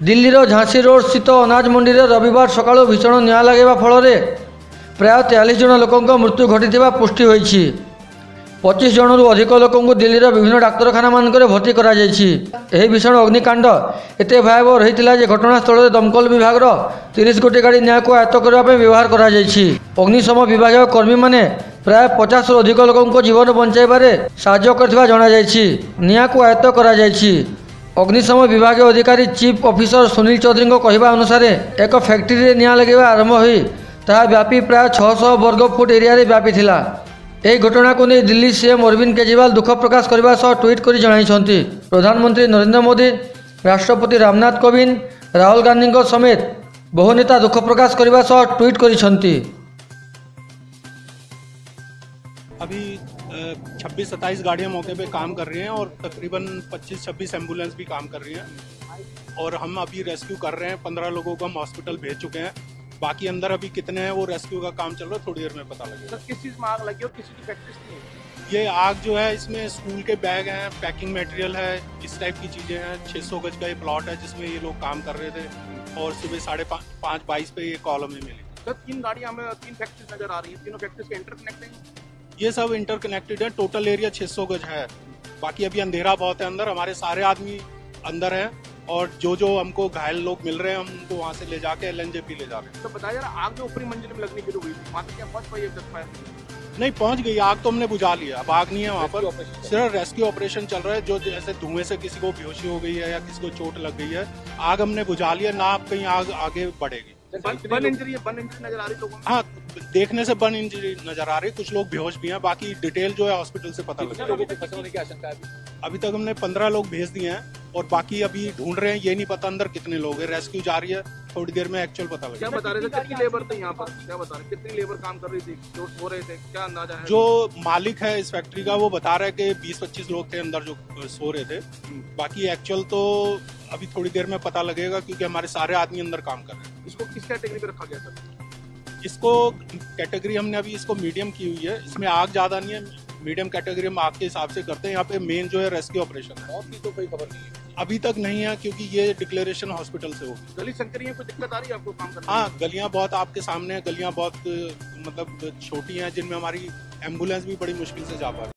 दिल्लीर झांसी रोड स्थित अनाज मंडी रविवार सकाळु भीषण निआं लगेगा फल प्राय 43 जन लोकों मृत्यु घटी पुष्टि होईछि। 25 जनरू अधिक लोकों दिल्लीर विभिन्न डाक्तरखाना मानकरे भर्ती करा जायछि। एही भीषण अग्निकांड एते भयावह रहितिला जे घटनास्थल में दमकल विभाग 30 गोटी गाड़ी निआं को आयत्त करने व्यवहार करा जायछि। अग्निशम विभाग कर्मी माने प्राय 50 रु अधिक लोकों जीवन बंचाइबारे साहाय्य करथिबा जणा जायछि। निआं को आयत्त करा जायछि। अग्निशम विभाग अधिकारी चीफ ऑफिसर सुनील चौधरी कहवा अनुसार एक फैक्ट्री निआं लगेगा आरंभ हुई ताहा व्यापी प्राय 600 वर्ग फुट एरिया रे व्यापी थिला। यह घटना को नहीं दिल्ली सीएम अरविंद केजरीवाल दुख प्रकाश करने सह ट्वीट कर जणाइछन्ति। प्रधानमंत्री नरेंद्र मोदी, राष्ट्रपति रामनाथ कोविंद, राहुल गांधी समेत बहु नेता दुख प्रकाश करने सह ट्वीट करिछन्ति। अभी 26-27 गाड़ियां मौके पे काम कर रही हैं और तकरीबन 25-26 एम्बुलेंस भी काम कर रही हैं और हम अभी रेस्क्यू कर रहे हैं। 15 लोगों को हम हॉस्पिटल भेज चुके हैं। बाकी अंदर अभी कितने हैं वो रेस्क्यू का काम चल रहा है, थोड़ी देर में पता लगेगा। किस चीज़ में आग लगी और किसी की फैक्ट्री नहीं है? ये आग जो है इसमें स्कूल के बैग हैं, पैकिंग मटेरियल है, इस टाइप की चीज़ें हैं। 600 गज का ये प्लॉट है जिसमें ये लोग काम कर रहे थे और सुबह 5:30 पे ये कॉल हमें मिली। सर 3 गाड़ियाँ हमें 3 फैक्ट्रीज नजर आ रही है, तीनों फैक्ट्रीज के इंटरकनेक्ट हैं। ये सब इंटरकनेक्टेड है। टोटल एरिया 600 गज है। बाकी अभी अंधेरा बहुत है अंदर, हमारे सारे आदमी अंदर हैं और जो हमको घायल लोग मिल रहे हैं हम उनको वहाँ से ले जाके LNJP ले जा रहे हैं। तो बताया जरा, आग जो ऊपरी मंजिल में लगनी शुरू हुई थी वहाँ तक क्या पहुँच पाई है? नहीं पहुँच गई आग, तो हमने बुझा लिया। अब आग नहीं है वहाँ पर, सिर्फ रेस्क्यू ऑपरेशन चल रहा है। जो जैसे धुएं से किसी को बेहोशी हो गई है या किसी को चोट लग गई है, आग हमने बुझा लिया ना। अब कहीं आग आगे बढ़ेगी। बर्न इंजरी नजर आ रही लोगों में? हाँ, देखने से बर्न इंजरी नजर आ रही। कुछ लोग बेहोश भी हैं। बाकी डिटेल जो है हॉस्पिटल से पता लगेगा। लोगों को फंसे होने की आशंका है? अभी तक हमने 15 लोग भेज दिए हैं और बाकी अभी ढूंढ रहे हैं। ये नहीं पता अंदर कितने लोग हैं। रेस्क्यू जारी है, थोड़ी देर में एक्चुअल पता लगेगा। क्या बता रहे थे, कितनी लेबर थे यहाँ पर? क्या बता रहे, कितनी लेबर काम कर रही थी, जो सो रहे थे, क्या अंदाजा है? जो मालिक है इस फैक्ट्री का वो बता रहा है कि 20-25 लोग थे अंदर जो सो रहे थे। बाकी एक्चुअल तो अभी थोड़ी देर में पता लगेगा क्योंकि हमारे सारे आदमी अंदर काम कर रहे हैं। इसको किस कैटेगरी पे रखा गया सर? इसको कैटेगरी हमने अभी इसको मीडियम की हुई है। इसमें आग ज्यादा नहीं है, मीडियम कैटेगरी हम आग के हिसाब से करते हैं। यहाँ पे मेन जो है रेस्क्यू ऑपरेशन है। और की तो कोई खबर नहीं है अभी तक नहीं है क्योंकि ये डिक्लेरेशन हॉस्पिटल से होगी। गली संकरी है, कोई दिक्कत आ रही है आपको काम करने? हाँ, गलियां बहुत आपके सामने है। गलियां बहुत मतलब छोटी हैं जिनमें हमारी एम्बुलेंस भी बड़ी मुश्किल से जा पा रही है।